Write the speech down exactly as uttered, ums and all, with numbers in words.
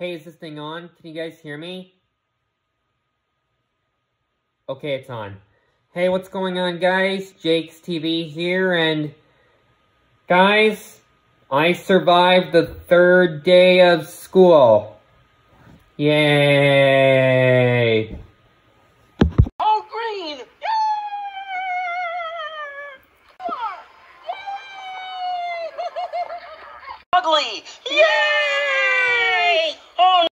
Hey, is this thing on? Can you guys hear me? Okay, it's on. Hey, what's going on, guys? Jaykestv here, and guys, I survived the third day of school. Yay! All green! Ugly! Yay!